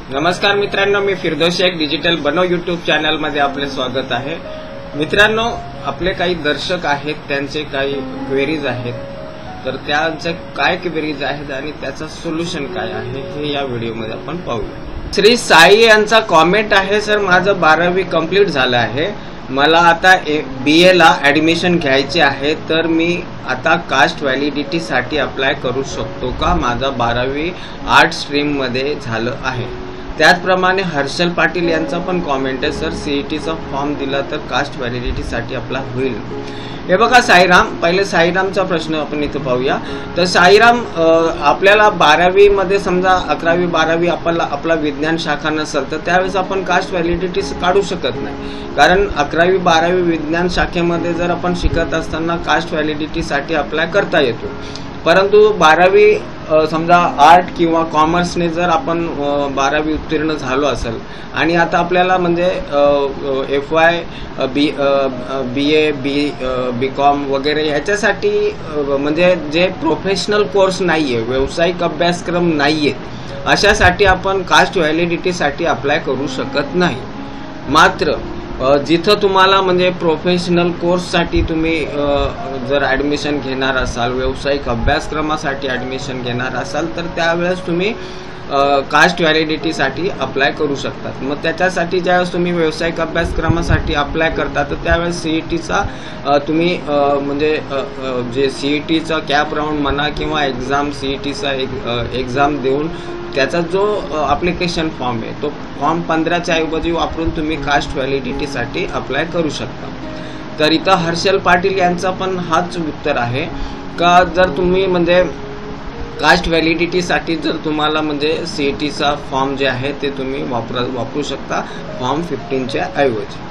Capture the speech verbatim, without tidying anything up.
नमस्कार मित्रांनो, मी फिरदौस शेख डिजिटल बनव यूट्यूब चॅनल मध्ये आपले स्वागत आहे। मित्रांनो, आपले काही दर्शक आहेत, त्यांचे काही क्वेरीज आहेत, तर त्यांचे काय क्वेरीज आहेत आणि त्याचा सोल्युशन काय आहे हे या व्हिडिओमध्ये आपण पाहूया। श्री साई यांचा कमेंट आहे, सर माझं बारावी कंप्लीट झालं आहे, मला आता बी ए ला ऍडमिशन घ्यायचे आहे, तर मी आता कास्ट व्हॅलिडिटी साठी अप्लाय करू शकतो का? माझा बारावी आर्ट स्ट्रीम मध्ये झालं आहे। त्याचप्रमाणे हर्षल पाटील यांचा पण कमेंट आहे, सर सीईटीचा फॉर्म दिला तर कास्ट व्हॅलिडिटी साठी अप्लाय होईल? हे बघा साईराम, पहिले साईरामचा प्रश्न आपण इथे पाहूया। तर साईराम, आपल्याला बारावी मध्ये समजा अकरावी बारावी आपला आपला विज्ञान शाखा नसेल तर त्यावेळेस आपण कास्ट व्हॅलिडिटी काढू शकत नाही, कारण अकरावी बारावी विज्ञान शाखेमध्ये जर आपण शिकत असताना कास्ट व्हॅलिडिटी साठी अप्लाय करता येतो। परंतु बारावी समजा आर्ट किंवा कॉमर्सने जर आपण बारावी उत्तीर्ण झालो असेल आणि आता आपल्याला म्हणजे F Y B B A B B com वगैरे ह्याच्यासाठी म्हणजे जे प्रोफेशनल कोर्स नाही आहे, व्यावसायिक अभ्यासक्रम नाही आहेत, अशासाठी आपण कास्ट व्हॅलिडिटीसाठी अप्लाय करू शकत नाही। मात्र जिथं तुम्हाला म्हणजे प्रोफेशनल कोर्ससाठी तुम्ही जर ॲडमिशन घेणार असाल, व्यावसायिक अभ्यासक्रमासाठी ॲडमिशन घेणार असाल, तर त्यावेळेस तुम्ही कास्ट व्हॅलिडिटीसाठी अप्लाय करू शकतात। मग त्याच्यासाठी ज्यावेळेस तुम्ही व्यावसायिक अभ्यासक्रमासाठी अप्लाय करता तर त्यावेळेस सी ई टीचा तुम्ही म्हणजे जे सी ई टीचा कॅप राऊंड म्हणा किंवा एक्झाम सी ई टीचा एक एक्झाम देऊन त्याचा जो ॲप्लिकेशन फॉर्म आहे तो फॉर्म पंधराच्या ऐवजी वापरून तुम्ही कास्ट व्हॅलिडिटीसाठी अप्लाय करू शकता। तर इथं हर्षल पाटील यांचा पण हाच उत्तर आहे का जर तुम्ही म्हणजे कास्ट व्हॅलिडिटीसाठी जर तुम्हाला म्हणजे सी ई टीचा फॉर्म जे आहे ते तुम्ही वापरा वापरू शकता फॉर्म फिफ्टीनच्या ऐवजी।